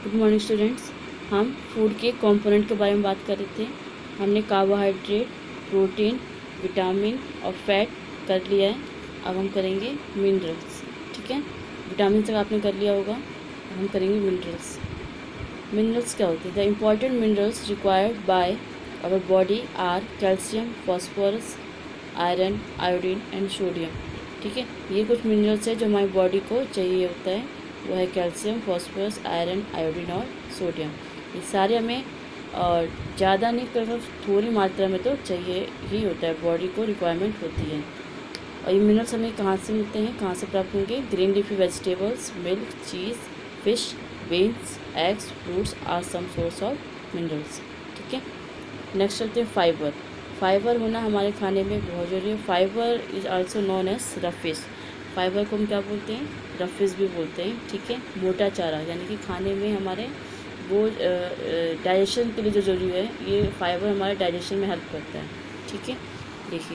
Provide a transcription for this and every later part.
Good morning students. हम food के component के बारे में बात कर रहे थे। हमने कार्बोहाइड्रेट, प्रोटीन, विटामिन और फैट कर लिया है। अब हम करेंगे मिनरल्स। ठीक है, विटामिन तक आपने कर लिया होगा, अब हम करेंगे मिनरल्स। मिनरल्स क्या होते हैं? The important minerals required by our body are calcium, phosphorus, iron, iodine and sodium. ठीक है, ये कुछ मिनरल्स है जो हमारी बॉडी को चाहिए होता है। वो है कैल्शियम, फॉस्फोरस, आयरन, आयोडीन और सोडियम। ये सारे हमें ज़्यादा नहीं कर, थोड़ी मात्रा में तो चाहिए ही होता है, बॉडी को रिक्वायरमेंट होती है। और ये मिनरल्स हमें कहाँ से मिलते हैं, कहाँ से प्राप्त होंगे? Green leafy vegetables, milk, cheese, fish, beans, eggs, fruits are some source of minerals. ठीक है, नेक्स्ट चलते हैं फाइबर। फाइबर होना हमारे खाने में बहुत ज़रूरी है। Fibre is also known as roughage. Fibre को हम क्या बोलते हैं? रफिश भी बोलते हैं। ठीक है, मोटा चारा, यानी कि खाने में हमारे वो डाइजेशन के लिए जो ज़रूरी है, ये फाइबर हमारे डाइजेशन में हेल्प करता है। ठीक है, देखिए,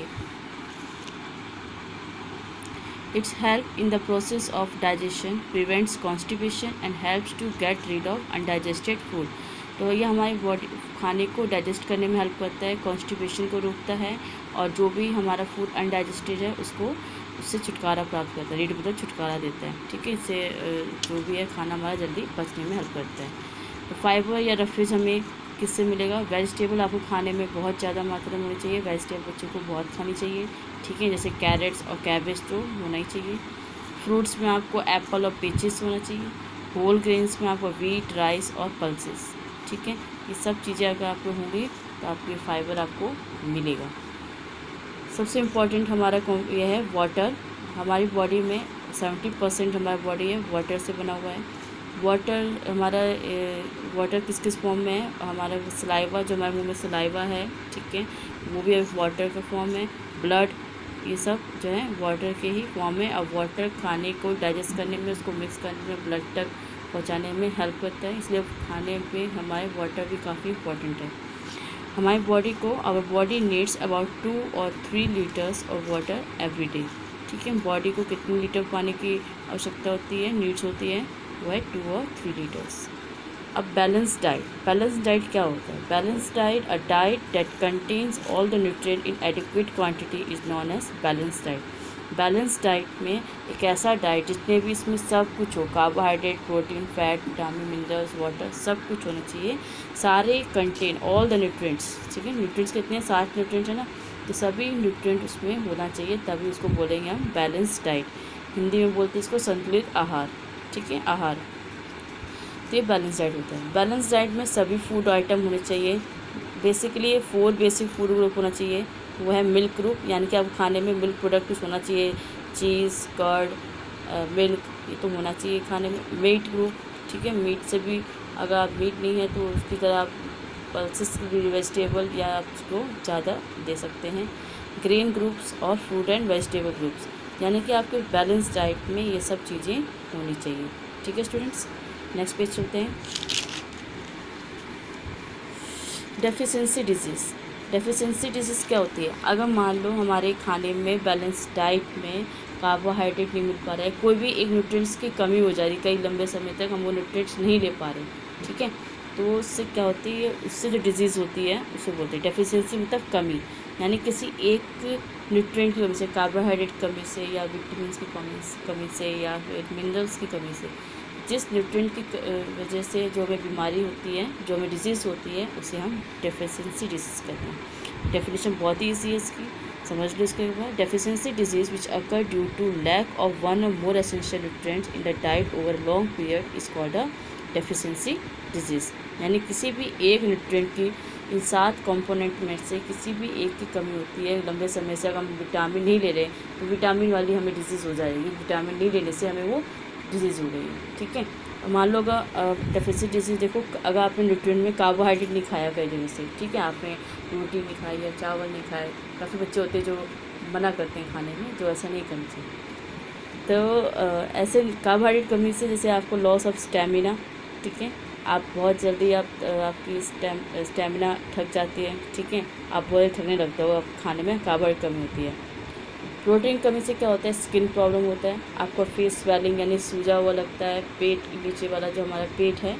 it's help in the process of digestion, prevents constipation and helps to get rid of undigested food. तो ये हमारी बॉडी खाने को डाइजेस्ट करने में हेल्प करता है, कॉन्स्टिपेशन को रोकता है, और जो भी हमारा फूड अनडाइजेस्टेड है उससे छुटकारा प्राप्त करता है। रीड मतलब छुटकारा देता है। ठीक है, इससे जो भी है खाना हमारा जल्दी पचने में हेल्प करता है। तो फाइबर या रफिज हमें किससे मिलेगा? वेजिटेबल आपको खाने में बहुत ज़्यादा मात्रा में होनी चाहिए। वेजिटेबल बच्चों को बहुत खानी चाहिए। ठीक है, जैसे कैरेट्स और कैबेज तो होना ही चाहिए। फ्रूट्स में आपको एप्पल और पीचेस होना चाहिए। होल ग्रेन्स में आपको वीट, राइस और पल्सेस। ठीक है, ये सब चीज़ें अगर आपको होंगी तो आपको ये फाइबर आपको मिलेगा। सबसे इम्पॉर्टेंट हमारा ये है वाटर। हमारी बॉडी में 70% हमारी बॉडी है वाटर से बना हुआ है। वाटर हमारा वाटर किस किस फॉर्म में है? हमारा सलाइवा, जो हमारे मुंह में सलाइवा है, ठीक है, वो भी एक वाटर का फॉर्म है। ब्लड, ये सब जो है वाटर के ही फॉर्म में। अब वाटर खाने को डाइजेस्ट करने में, उसको मिक्स करने में, ब्लड तक पहुंचाने में हेल्प करता है। इसलिए खाने पे हमारे वाटर भी काफ़ी इम्पोर्टेंट है। हमारी बॉडी को, आवर बॉडी नीड्स अबाउट 2 और 3 litres of water every day. ठीक है, बॉडी को कितने लीटर पानी की आवश्यकता होती है, नीड्स होती है, वो है 2 और 3 लीटर्स। अब बैलेंस डाइट। बैलेंस डाइट क्या होता है? Balance diet, a diet that contains all the nutrient in adequate quantity is known as balance diet. Balance diet में एक ऐसा डाइट जितने भी इसमें सब कुछ हो, carbohydrate, protein, fat, vitamin, minerals, water, सब कुछ होना चाहिए। सारे कंटेन ऑल द न्यूट्रिएंट्स। ठीक है, न्यूट्रिएंट्स कितने हैं? 7 न्यूट्रिएंट्स है ना, तो सभी न्यूट्रिएंट उसमें होना चाहिए, तभी उसको बोलेंगे हम बैलेंस डाइट। हिंदी में बोलते हैं इसको संतुलित आहार। ठीक है, आहार, तो ये बैलेंस डाइट होता है। बैलेंस डाइट में सभी फूड आइटम होने चाहिए। बेसिकली ये 4 बेसिक फूड ग्रुप होना चाहिए। वो है मिल्क ग्रुप, यानी कि आप खाने में मिल्क प्रोडक्ट कुछ होना चाहिए, चीज़, कर्ड, मिल्क, ये तो होना चाहिए खाने में। मीट ग्रुप, ठीक है, मीट से भी अगर आप मीट नहीं है तो उसकी तरह आप पल्सेस वेजिटेबल या आप उसको ज़्यादा दे सकते हैं। ग्रेन ग्रुप्स और फ्रूट एंड वेजिटेबल ग्रुप्स, यानी कि आपके बैलेंस डाइट में ये सब चीज़ें होनी चाहिए। ठीक है स्टूडेंट्स, नेक्स्ट पेज चलते हैं। Deficiency disease. डेफिशिएंसी डिजीज़ क्या होती है? अगर मान लो हमारे खाने में बैलेंस डाइट में कार्बोहाइड्रेट नहीं मिल पा रहा है, कोई भी एक न्यूट्रिएंट्स की कमी हो जा रही है, कई लंबे समय तक हम वो न्यूट्रिएंट्स नहीं ले पा रहे, ठीक है, तो उससे क्या होती है? उससे जो डिजीज़ होती है उसे बोलते हैं डेफिशिएंसी, मतलब कमी, यानी किसी एक न्यूट्रिएंट की कमी से, कार्बोहाइड्रेट की कमी से, या विटामिन की कमी से, या फिर मिनरल्स की कमी से, जिस न्यूट्रिएंट की वजह से जो हमें बीमारी होती है, जो हमें डिजीज़ होती है, उसे हम डेफिशिएंसी डिजीज़ कहते हैं। डेफिनेशन बहुत ही ईजी है इसकी, समझ लो इसके बाद। Deficiency disease which occur due to lack of one or more essential nutrients in the diet over long period is called a deficiency disease. यानी किसी भी एक न्यूट्रिएंट की, इन 7 कंपोनेंट में से किसी भी एक की कमी होती है लंबे समय से, अगर हम विटामिन नहीं ले रहे तो विटामिन वाली हमें डिजीज़ हो जाएगी, विटामिन नहीं लेने से हमें वो डिजीज़ हो गई है। ठीक है, मान लो अगर डेफिशिएंसी डिजीज़, देखो अगर आपने न्यूट्रिएंट में कार्बोहाइड्रेट नहीं खाया कई दिनों से, ठीक है, आपने रोटी नहीं खाई या चावल नहीं खाए, काफ़ी बच्चे होते हैं जो मना करते हैं खाने में, जो ऐसा नहीं करना चाहिए। तो ऐसे कार्बोहाइड्रेट कमी से जैसे आपको लॉस ऑफ स्टेमिना, ठीक है, आप बहुत जल्दी आपकी स्टेमिना थक जाती है, ठीक है, आप बहुत थकने लगते हो, आप खाने में कार्बोहाइड्रेट कमी होती है। प्रोटीन कमी से क्या होता है? स्किन प्रॉब्लम होता है, आपको फेस स्वेलिंग यानी सूजा हुआ लगता है, पेट के नीचे वाला जो हमारा पेट है,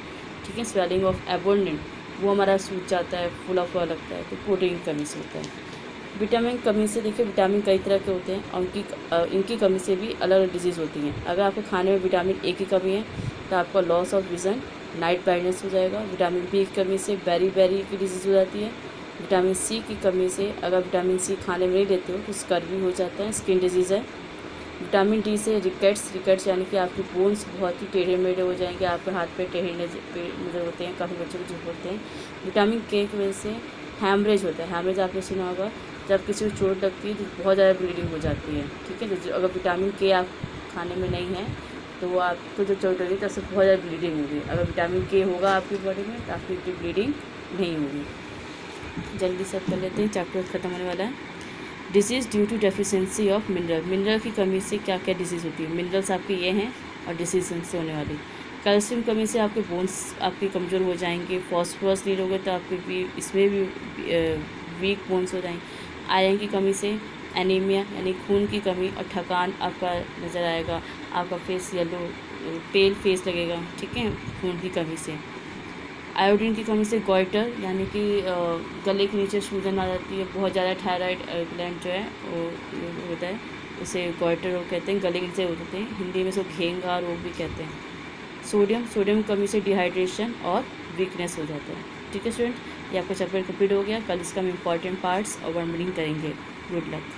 ठीक है। स्वेलिंग ऑफ एबोंडेंट, वो हमारा सूज जाता है, फुला फुला लगता है, तो प्रोटीन की कमी से होता है। विटामिन कमी से देखिए, विटामिन कई तरह के होते हैं और इनकी कमी से भी अलग अलग डिजीज़ होती हैं। अगर आपके खाने में विटामिन ए की कमी है तो आपका loss of vision, night blindness हो जाएगा। विटामिन बी की कमी से बेरी की डिजीज़ हो जाती है। विटामिन सी की कमी से, अगर विटामिन सी खाने में नहीं लेते हो तो स्कर्वी हो जाता है, स्किन डिजीज़ है। विटामिन डी से रिकेट्स यानी कि आपकी बोन्स बहुत ही टेढ़े मेढ़े हो जाएंगे, आपके हाथ पे टेढ़े नज़र होते हैं, काफ़ी बच्चों को जो होते हैं। विटामिन के की वजह से हैमरेज होता है। हैमरेज आपने सुना होगा, जब किसी को चोट लगती है तो बहुत ज़्यादा ब्लीडिंग हो जाती है, ठीक है। तो अगर विटामिन के आप खाने में नहीं है तो वो आपको जो चोट लगी तो उससे बहुत ज़्यादा ब्लीडिंग होगी। अगर विटामिन के होगा आपकी बॉडी में तो आपकी इतनी ब्लीडिंग नहीं होगी। जल्दी से कर लेते हैं, चैप्टर ख़त्म होने वाला है। Disease due to deficiency of mineral की कमी से क्या क्या डिजीज़ होती है। मिनरल्स आपके ये हैं और डिफिशिएंसी होने वाली। कैल्शियम कमी से आपके बोन्स आपके कमज़ोर हो जाएंगे। फॉस्फोरस नहीं लोगे तो आपके भी इसमें भी वीक बोन्स हो जाएंगे। आयरन की कमी से एनीमिया यानी खून की कमी और थकान आपका नज़र आएगा, आपका फेस येलो पेल फेस लगेगा, ठीक है, खून की कमी से। आयोडीन की कमी से गॉइटर यानी कि गले के नीचे सूजन आ जाती है, बहुत ज़्यादा थायराइड ग्लैंड जो है वो होता है, उसे गॉइटर रोग कहते हैं, गले के नीचे होते हैं, हिंदी में उसको घेंगा रोग भी कहते हैं। सोडियम कमी से डिहाइड्रेशन और वीकनेस हो जाता है, ठीक है स्टूडेंट। ये आपका चैप्टर कंप्लीट हो गया। कल इसका हम इम्पॉर्टेंट पार्ट्स और वर्ड मीनिंग करेंगे। Good luck.